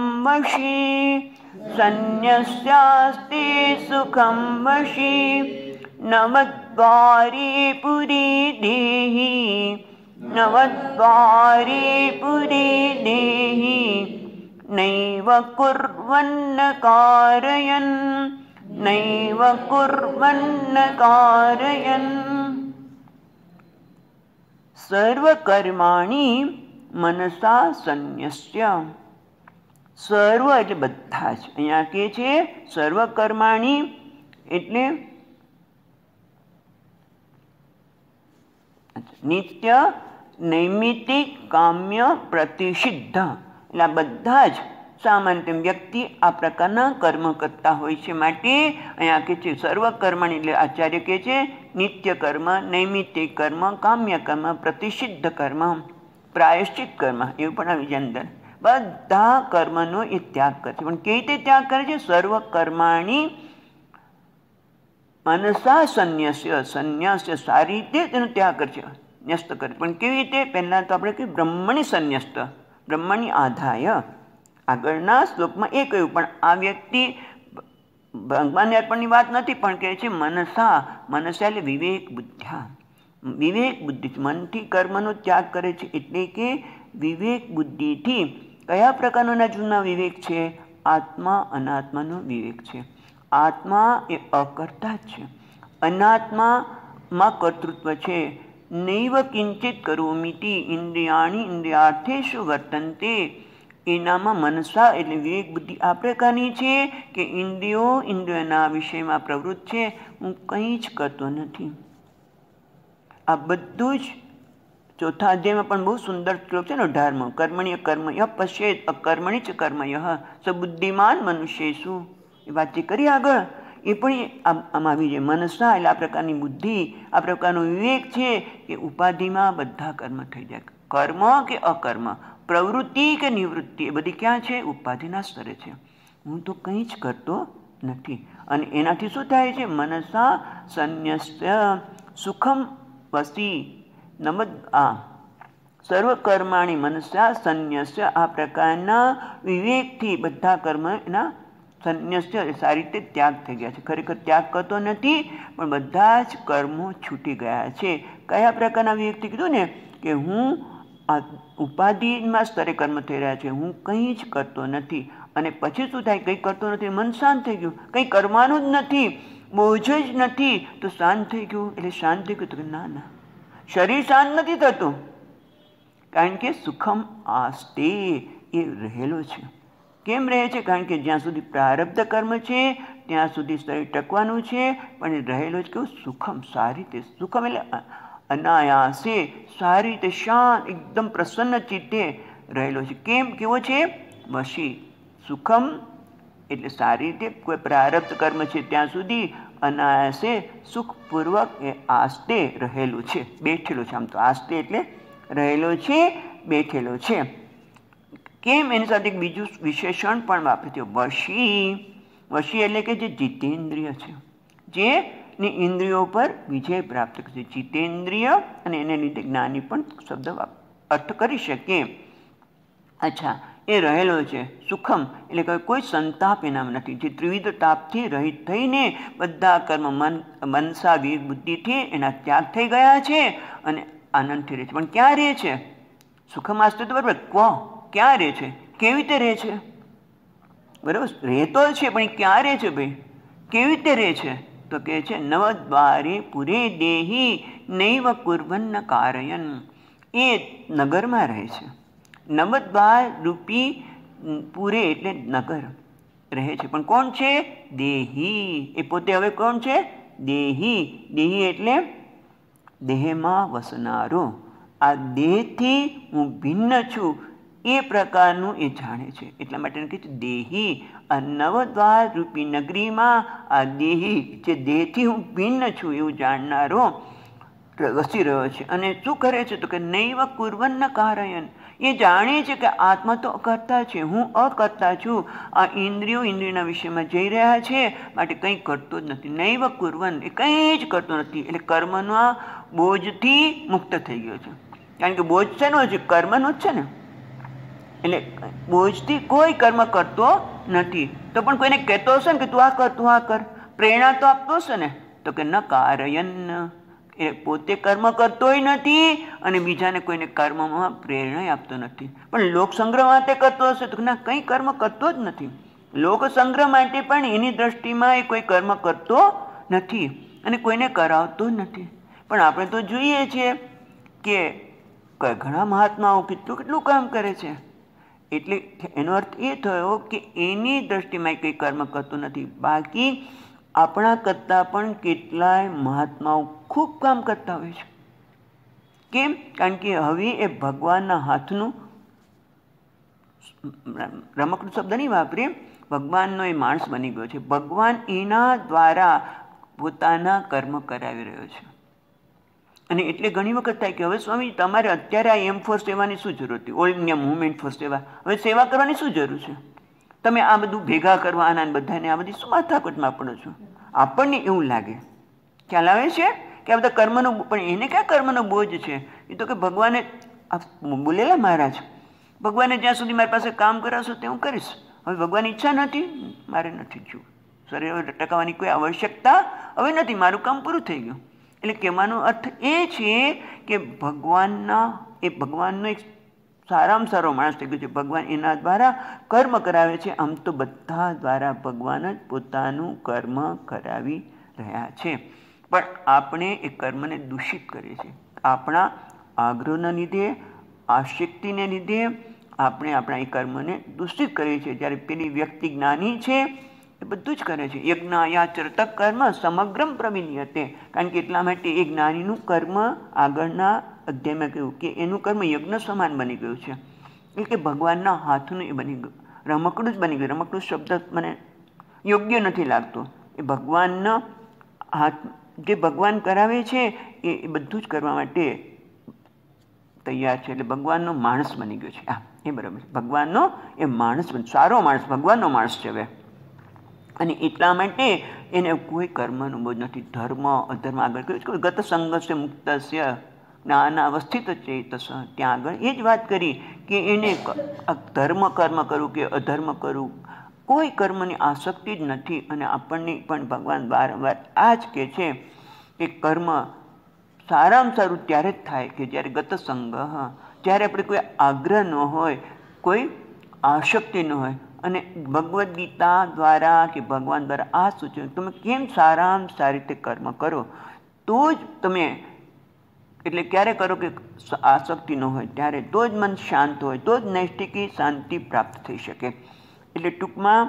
વશી નવદ્વારે પુરે દેહી નૈવ કુર્વન્ન કારયન. સર્વકર્માણિ મનસા સંન્યસ્ય. સર્વ એટલે બધા જ. અહીંયા કે છે સર્વકર્માણિ એટલે નિત્ય, નૈમિતિક, કામ્ય, પ્રતિષિદ્ધ. એટલે આ બધા જ સામાન્ય વ્યક્તિ આ પ્રકારના કર્મ કરતા હોય છે. માટે અહીંયા કે છે સર્વકર્મણી એટલે આચાર્ય કે છે નિત્ય કર્મ, નૈમિતિક કર્મ, કામ્ય કર્મ, પ્રતિષિદ્ધ કર્મ, પ્રાયશ્ચિત કર્મ એવું પણ આવી જાય અંદર. બધા કર્મનો એ ત્યાગ કરે છે. પણ કેવી રીતે ત્યાગ કરે છે? સર્વકર્માણી મનસા સંન્યાસ્ય સારી રીતે તેનો ત્યાગ કરે છે, ન્યસ્ત કરે. પણ કેવી રીતે? પહેલાં તો આપણે કહ્યું બ્રહ્મણી સંન્યસ્ત, બ્રહ્મણી આધાય. આગળના શ્લોકમાં એ કહ્યું. પણ આ વ્યક્તિ ભગવાનને અર્પણની વાત નથી, પણ કહે છે મનસા એટલે વિવેક બુદ્ધિ, મનથી કર્મનો ત્યાગ કરે છે. એટલે કે વિવેક બુદ્ધિથી કયા પ્રકારના જૂના વિવેક છે? આત્મા અનાત્માનો વિવેક છે. આત્મા એ અકર્તા જ છે, અનાત્મામાં કર્તૃત્વ છે. નૈવ કિંચિત કરોમિતિ ઇન્દ્રિયાણી ઇન્દ્રિયાર્થેષુ વર્તન્તે. એનામાં મનસા એટલે વિવેક બુદ્ધિ આ પ્રકારની છે કે ઇન્દ્રિયોના વિષયમાં પ્રવૃત્ત છે, હું કંઈ જ કરતો નથી. આ બધું જ ચોથા અધ્યાયમાં પણ બહુ સુંદર શ્લોક છે ને 18મો. કર્મણ્ય કર્મય પશ્યેત અકર્મણિ ચ કર્મય સ બુદ્ધિમાન મનુષ્યેષુ. એ વાત જે કરી આગળ એ પણ આમાં આવી જાય. મનસા એટલે આ પ્રકારની બુદ્ધિ, આ પ્રકારનો વિવેક છે કે ઉપાધિમાં બધા કર્મ થઈ જાય. કર્મ કે અકર્મ, પ્રવૃત્તિ કે નિવૃત્તિ એ બધી ક્યાં છે? ઉપાધિના સ્તરે છે. હું તો કંઈ જ કરતો નથી. અને એનાથી શું થાય છે? મનસા સંન્યસ્ય સુખમ વસી સર્વકર્માણી મનસા સંન્યસ્ય. આ પ્રકારના વિવેકથી બધા કર્મ એના સંન્યસ્ય સારી રીતે ત્યાગ થઈ ગયા છે. ખરેખર ત્યાગ કરતો નથી, પણ બધા જ કર્મો છૂટી ગયા છે. કયા પ્રકારના વિવેકથી કીધું ને કે હું આ ઉપાધિમાં સ્તરે કર્મ થઈ રહ્યા છે, હું કંઈ જ કરતો નથી. અને પછી શું થાય? કંઈ કરતો નથી, મન શાંત થઈ ગયું. કંઈ કરવાનું જ નથી, બોજ જ નથી, તો શાંત થઈ ગયું. એટલે શાંત થઈ ગયું તો ના, શરીર શાંત નથી થતું, કારણ કે સુખમ આસ્તે એ રહેલો છે. કેમ રહે છે? કારણ કે જ્યાં સુધી પ્રારબ્ધ કર્મ છે ત્યાં સુધી શરીર ટકવાનું છે, પણ એ રહેલો જ કેવું? સુખમ, સારી રીતે. સુખમ એટલે અનાયાસે, સારી રીતે, શાંત, એકદમ પ્રસન્ન ચિત્તે રહેલો છે. કેમ? કેવો છે? વશી. સુખમ એટલે સારી રીતે, કોઈ પ્રારબ્ધ કર્મ છે ત્યાં સુધી અનાયાસે સુખપૂર્વક એ આસ્તે રહેલું છે, બેઠેલું છે. આમ તો આસ્તે એટલે રહેલો છે, બેઠેલો છે. કેમ? એની સાથે બીજું વિશેષણ પણ વાપરે છે, વશી. વશી એટલે કે જે જીતેન્દ્રિય છે, જે ઇન્દ્રિયો પર વિજય પ્રાપ્ત કરે છે. જીતેન્દ્રિય અને એને લીધે જ્ઞાની પણ શબ્દ અર્થ કરી શકીએ. અચ્છા, એ રહેલો છે. સુખમ એટલે કે કોઈ સંતાપ એનામાં નથી, જે ત્રિવિધ તાપથી રહિત થઈને બધા કર્મ મનસા વિવેક બુદ્ધિથી એના ત્યાગ થઈ ગયા છે અને આનંદથી રહે છે. પણ ક્યાં રહે છે? સુખમ આસ્તે તો બરાબર, ક્યાં રહે છે? કેવી રીતે રહે છે? બરાબર, રહેતો છે, પણ ક્યાં રહે છે ભાઈ? કેવી રીતે રહે છે? તો કહે છે નવદ્વારે પુરે દેહી નૈવ કુર્વન્ન કારયન. એ નગરમાં રહે છે. નવદ્વાર રૂપી પુરે એટલે નગર રહે છે. પણ કોણ છે? દેહી. એ પોતે હવે કોણ છે? દેહી. દેહી એટલે દેહમાં વસનારો. આ દેહથી હું ભિન્ન છું. એ પ્રકારનું એ જાણે છે. એટલા માટે કહે છે દેહી, આ નવદ્વાર રૂપી નગરીમાં આ દેહી જે દેહથી હું ભિન્ન છું એવું જાણનારો વસી રહ્યો છે. અને શું કરે છે તો કે નૈવ કુર્વન્ન કારયન, એ જાણે છે કે આત્મા તો અકર્તા છે, હું અકર્તા છું. આ ઇન્દ્રિયો ઇન્દ્રિયના વિષયમાં જઈ રહ્યા છે, માટે કંઈ કરતો જ નથી. નૈવ કુર્વન, એ કંઈ જ કરતો નથી. એટલે કર્મના બોજથી મુક્ત થઈ ગયો છે. કારણ કે બોજ શેનો છે? કર્મનો જ છે ને. એટલે બોજથી કોઈ કર્મ કરતો નથી. તો પણ કોઈને કહેતો હશે ને કે તું આ કર, તું આ કર, પ્રેરણા તો આપતો હશે ને. તો કે ન કારયન, એ પોતે કર્મ કરતોય નથી અને બીજાને કોઈને કર્મમાં પ્રેરણા આપતો નથી. પણ લોકસંગ્રહ માટે કરતો હશે તો ના, કંઈ કર્મ કરતો જ નથી. લોકસંગ્રહ માટે પણ એની દ્રષ્ટિમાં એ કોઈ કર્મ કરતો નથી અને કોઈને કરાવતો જ નથી. પણ આપણે તો જોઈએ છીએ કે ઘણા મહાત્માઓ કેટલું કેટલું કામ કરે છે. એટલે એનો અર્થ એ થયો કે એની દ્રષ્ટિમાં કંઈ કર્મ કરતો નથી. બાકી આપણા કરતાં પણ કેટલાય મહાત્માઓ ખૂબ કામ કરતા હોય છે. કેમ? કારણ કે હવે એ ભગવાનના હાથનું, રમકડું શબ્દ નહીં વાપરીએ, ભગવાનનો એ માણસ બની ગયો છે. ભગવાન એના દ્વારા પોતાના કર્મ કરાવી રહ્યો છે. અને એટલે ઘણી વખત થાય કે હવે સ્વામી તમારે અત્યારે આ એમ ફોર સેવાની શું જરૂર હતી? ઓલ ઇન્ડિયા મુવમેન્ટ ફોર સેવા, હવે સેવા કરવાની શું જરૂર છે? તમે આ બધું ભેગા કરવાના બધાને આ બધી શું માથાકૂટમાં પડો છો? આપણને એવું લાગે, ખ્યાલ આવે છે કે આ બધા કર્મનો, પણ એને ક્યાં કર્મનો બોજ છે? એ તો કે ભગવાને બોલેલા મહારાજ, ભગવાને જ્યાં સુધી મારી પાસે કામ કરાવશો તે હું કરીશ. હવે ભગવાનની ઈચ્છા નથી, મારે નથી જોવું. શરીર ટકાવવાની કોઈ આવશ્યકતા હવે નથી, મારું કામ પૂરું થઈ ગયું. એટલે કહેવાનો અર્થ એ છે કે ભગવાનનો એક સારામાં સારો માણસ થઈ ગયો છે. ભગવાન એના દ્વારા કર્મ કરાવે છે. આમ તો બધા દ્વારા ભગવાન જ પોતાનું કર્મ કરાવી રહ્યા છે. પણ આપણે એ કર્મને દૂષિત કરીએ છીએ. આપણા આગ્રહના લીધે, આસક્તિને લીધે આપણે આપણા એ કર્મને દૂષિત કરીએ છીએ. જ્યારે પેલી વ્યક્તિ જ્ઞાની છે એ બધું જ કરે છે. યજ્ઞ યાચરત કર્મ સમગ્રમ પ્રવિલીયતે. કારણ કે એટલા માટે એ જ્ઞાનીનું કર્મ આગળના અધ્યાયમાં કહ્યું કે એનું કર્મ યજ્ઞ સમાન બની ગયું છે. એટલે કે ભગવાનના હાથનું એ બની ગયું, રમકડું જ બની ગયું. રમકડું શબ્દ મને યોગ્ય નથી લાગતો. એ ભગવાનનો હાથ, જે ભગવાન કરાવે છે એ બધું જ કરવા માટે તૈયાર છે. એટલે ભગવાનનો માણસ બની ગયો છે. હા, એ બરાબર. ભગવાનનો એ માણસ, સારો માણસ, ભગવાનનો માણસ છે હવે. અને એટલા માટે એને કોઈ કર્મનો બોજ નથી. ધર્મ અધર્મ આગળ કહ્યું, ગત સંગસ્ય મુક્તસ્ય જ્ઞાન અવસ્થિત ચેતસ, ત્યાં આગળ એ જ વાત કરી કે એને ધર્મ કર્મ કરવું કે અધર્મ કરવું, કોઈ કર્મની આસક્તિ જ નથી. અને આપણને પણ ભગવાન વારંવાર આ જ કહે છે કે કર્મ સારામાં સારું ત્યારે જ થાય કે જ્યારે ગત સંગ, જ્યારે આપણે કોઈ આગ્રહ ન હોય, કોઈ આસક્તિ ન હોય. અને ભગવદ્ ગીતા દ્વારા કે ભગવાન દ્વારા આ સૂચન, તમે કેમ સારામાં સારી રીતે કર્મ કરો તો જ તમે, એટલે ક્યારે કરો કે આસક્તિ ન હોય ત્યારે, તો જ મન શાંત હોય, તો જ નૈષ્ઠિકી શાંતિ પ્રાપ્ત થઈ શકે. એટલે ટૂંકમાં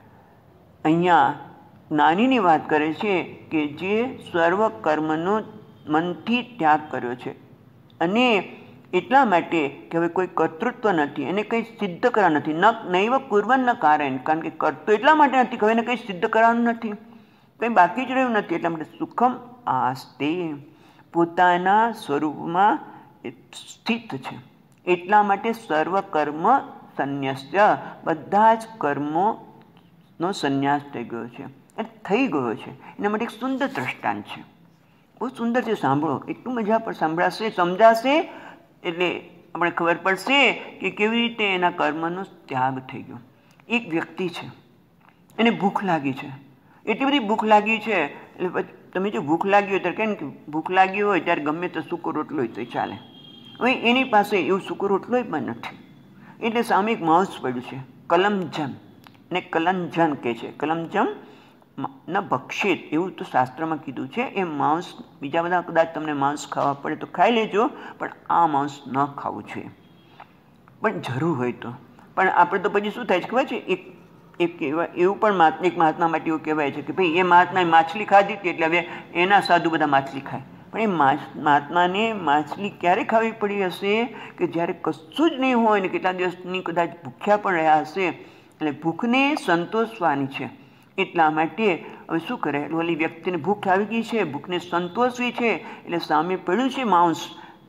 અહીંયા જ્ઞાનીની વાત કરે છે કે જે સર્વ કર્મનો મનથી ત્યાગ કર્યો છે. અને એટલા માટે કે હવે કોઈ કર્તૃત્વ નથી, એને કંઈ સિદ્ધ કરવા નથી. નૈવ કુર્વન્ન કારયન, કારણ કે કરતો એટલા માટે નથી કે હવે એને કંઈ સિદ્ધ કરવાનું નથી, કંઈ બાકી જ રહ્યું નથી. એટલા માટે સુખમ આસ્તે, પોતાના સ્વરૂપમાં સ્થિત છે. એટલા માટે સર્વ કર્મ સંન્યસ્ય, બધા જ કર્મોનો સંન્યાસ થઈ ગયો છે, થઈ ગયો છે. એના માટે એક સુંદર દ્રષ્ટાંત છે, બહુ સુંદર છે. સાંભળો, એટલું મજા પર સાંભળાશે, સમજાશે, એટલે આપણે ખબર પડશે કે કેવી રીતે એના કર્મનો ત્યાગ થઈ ગયો. એક વ્યક્તિ છે, એને ભૂખ લાગી છે, એટલી બધી ભૂખ લાગી છે. એટલે તમે જો ભૂખ લાગી હોય ત્યારે કેમ કે ભૂખ લાગી હોય ત્યારે ગમે તો સૂકો રોટલો હોય તો ચાલે. હવે એની પાસે એવું સૂકો રોટલો પણ નથી. એટલે સામે એક માંસ પડ્યું છે, કલમજમ, અને કલંજન કહે છે. કલમજમ ન ભક્ષિત, એવું તો શાસ્ત્રમાં કીધું છે. એ માંસ, બીજા બધા કદાચ તમને માંસ ખાવા પડે તો ખાઈ લેજો, પણ આ માંસ ન ખાવું જોઈએ, પણ જરૂર હોય તો. પણ આપણે તો પછી શું થાય છે ખબર છે, એવું પણ એક મહાત્મા માટે એવું કહેવાય છે કે ભાઈ એ મહાત્માએ માછલી ખાધી હતી એટલે હવે એના સાધુ બધા માછલી ખાય. પણ એ મહાત્માને માછલી ક્યારે ખાવી પડી હશે કે જ્યારે કશું જ નહીં હોય ને કેટલા દિવસની કદાચ ભૂખ્યા પણ રહ્યા હશે, એટલે ભૂખને સંતોષવાની છે. એટલા માટે હવે શું કરે, ઓલી વ્યક્તિને ભૂખ આવી ગઈ છે, ભૂખને સંતોષવી છે, એટલે સામે પડ્યું છે માંસ,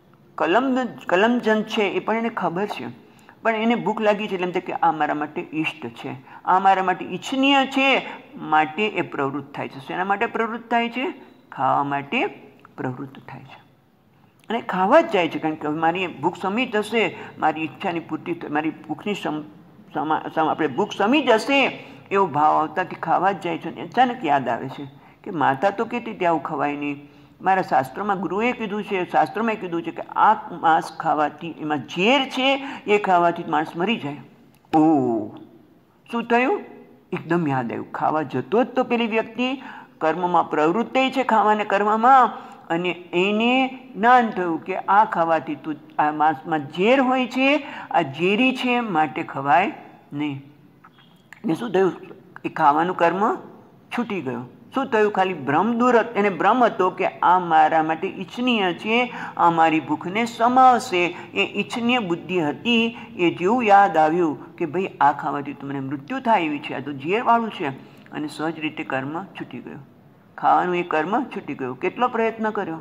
કલમજંત છે, એ પણ એને ખબર છે, પણ એને ભૂખ લાગી છે એટલે એમ કે આ મારા માટે ઈષ્ટ છે, આ મારા માટે ઈચ્છનીય છે, માટે એ પ્રવૃત્ત થાય છે. શેના માટે પ્રવૃત્ત થાય છે? ખાવા માટે પ્રવૃત્ત થાય છે. અને ખાવા જ જાય છે, કારણ કે મારી ભૂખ સમી જશે, મારી ઈચ્છાની પૂર્તિ, મારી ભૂખની આપણે ભૂખ સમી જશે એવો ભાવ આવતાથી ખાવા જ જાય છે. અને અચાનક યાદ આવે છે કે માતા તો કહેતી ત્યાં આવું ખવાય નહીં, મારા શાસ્ત્રોમાં ગુરુએ કીધું છે, શાસ્ત્રોમાં કીધું છે કે આ માંસ ખાવાથી એમાં ઝેર છે, એ ખાવાથી માણસ મરી જાય. ઓહ, શું થયું? એકદમ યાદ આવ્યું. ખાવા જતો જ તો પેલી વ્યક્તિ કર્મમાં પ્રવૃત્ત છે, ખાવાને કરવામાં, અને એને જ્ઞાન થયું કે આ ખાવાથી તું આ માંસમાં ઝેર હોય છે, આ ઝેરી છે, માટે ખવાય નહીં. ને શું થયું? એ ખાવાનું કર્મ છૂટી ગયું. શું થયું? ખાલી ભ્રમ દૂર, એને ભ્રમ હતો કે આ મારા માટે ઈચ્છનીય છે, આ મારી ભૂખને સમાવશે. એ ઈચ્છનીય બુદ્ધિ હતી. એ જેવું યાદ આવ્યું કે ભાઈ આ ખાવાથી તો મને મૃત્યુ થાય એવી છે, આ તો ઝેરવાળું છે, અને સહજ રીતે કર્મ છૂટી ગયું. ખાવાનું એ કર્મ છૂટી ગયું. કેટલો પ્રયત્ન કર્યો?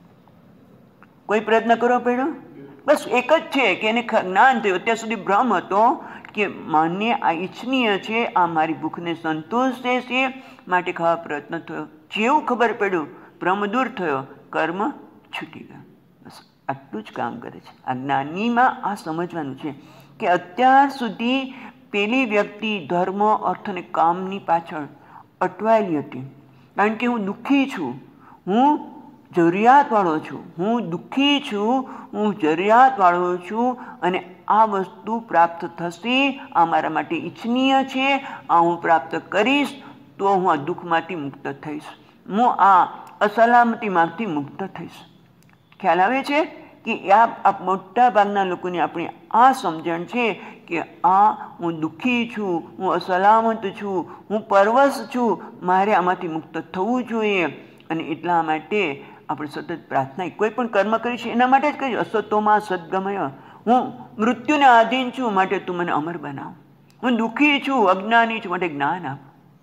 કોઈ પ્રયત્ન કરવો પડ્યો? બસ એક જ છે કે એને જ્ઞાન થયું. અત્યાર સુધી ભ્રમ હતો કે મને આ ઈચ્છનીય છે, આ મારી ભૂખને સંતોષે છે, માટે ખાવા પ્રયત્ન થયો. જેવું ખબર પડ્યું, ભ્રમ દૂર થયો, કર્મ છૂટી ગયો. બસ આટલું જ કામ કરે છે. આ જ્ઞાનીમાં આ સમજવાનું છે કે અત્યાર સુધી પેલી વ્યક્તિ ધર્મ, અર્થ અને કામની પાછળ અટવાયેલી હતી, કારણ કે હું દુઃખી છું, હું જરૂરિયાતવાળો છું, હું દુઃખી છું, હું જરૂરિયાતવાળો છું, અને આ વસ્તુ પ્રાપ્ત થશે, આ મારા માટે ઈચ્છનીય છે, આ હું પ્રાપ્ત કરીશ તો હું આ દુઃખમાંથી મુક્ત થઈશ, હું આ અસલામતીમાંથી મુક્ત થઈશ. ખ્યાલ આવે છે કે આ મોટા ભાગના લોકોની આપણી આ સમજણ છે કે આ હું દુઃખી છું, હું અસલામત છું, હું પરવશ છું, મારે આમાંથી મુક્ત થવું જોઈએ. અને એટલા માટે આપણે સતત પ્રાર્થના, કોઈ પણ કર્મ કરીશું એના માટે જ કરીશું. અસતોમાં સદગમય, હું મૃત્યુને આધીન છું, માટે તું મને અમર બનાવ. હું દુઃખી છું, અજ્ઞાની છું, માટે જ્ઞાન આપ.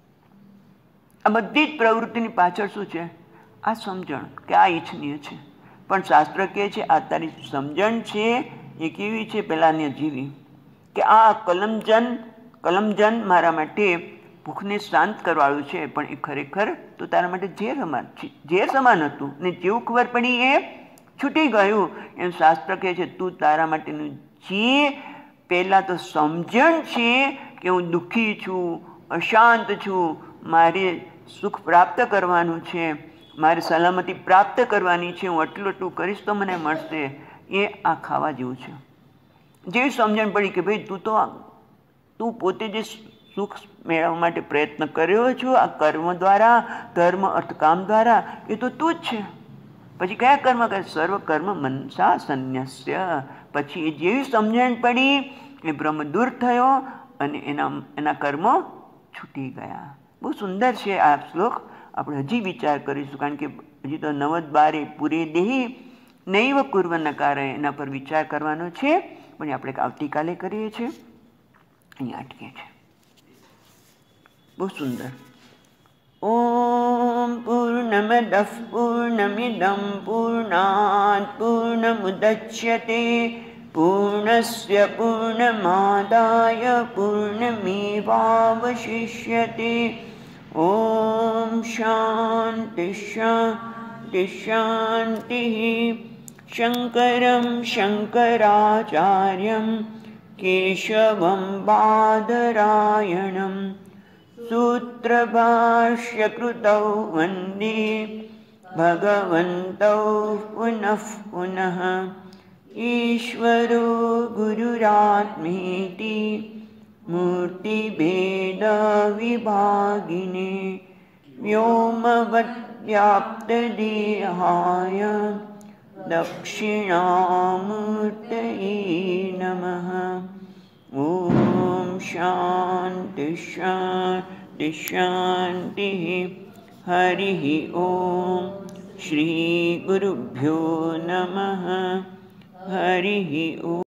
આ બધી જ પ્રવૃત્તિની પાછળ શું છે? આ સમજણ કે આ ઈચ્છનીય છે. પણ શાસ્ત્ર કહે છે આ તારી સમજણ છે એ કેવી છે? પહેલાંને જીવી કે આ કલમજન મારા માટે ભૂખને શાંત કરવાળું છે, પણ એ ખરેખર તો તારા માટે ઝેર સમાન હતું, ને જેવું ખબર પડી એ છૂટી ગયું. એમ શાસ્ત્ર કહે છે તું તારા માટેનું જે પહેલાં તો સમજણ છે કે હું દુઃખી છું, અશાંત છું, મારે સુખ પ્રાપ્ત કરવાનું છે, મારે સલામતી પ્રાપ્ત કરવાની છે, હું આટલું આટલું કરીશ તો મને મળશે, એ આ ખાવા જેવું છે. જેવી સમજણ પડી કે ભાઈ તું પોતે જે સુખ મેળવવા માટે પ્રયત્ન કર્યો છો આ કર્મ દ્વારા, ધર્મ અર્થ કામ દ્વારા, એ તો તું જ છે. પછી કયા કર્મ કરે? સર્વ કર્મ મનસા સંન્યસ્ય. પછી એ જેવી સમજણ પડી એ ભ્રમ દૂર થયો અને એના કર્મો છૂટી ગયા. બહુ સુંદર છે આ શ્લોક. આપણે હજી વિચાર કરીશું, કારણ કે હજી તો 9-12 પૂરે દેહી નૈવ કુર્વન કારણે એના પર વિચાર કરવાનો છે, પણ આપણે આવતીકાલે કરીએ છીએ. અહીંયા અટકે છે. બહુ સુંદર. ઓમ પૂર્ણમદઃ પૂર્ણમિદં પૂર્ણાત પૂર્ણમુદચ્યતે પૂર્ણસ્ય પૂર્ણમાદાય પૂર્ણમેવાવશિષ્યતે. ઓમ શાંતિ શાંતિ શાંતિ. શંકરં શંકરાચાર્યં કેશવં બાદરાયણં સૂત્રભાષ્યકૃતૌ વંદે ભગવन्तौ પુનઃ પુનઃ. ઈશ્વરો ગુરુરાત્મેતિ મૂર્તિભેદવિભાગિને વ્યોમવદ્વ્યાપ્તદેહાય દક્ષિણામૂર્તયે નમઃ. ઓમ શાંતિ શાંતિ શાંતિ. હરિ ઓમ श्रीगुरुभ्यो नमः। हरिः ओम्।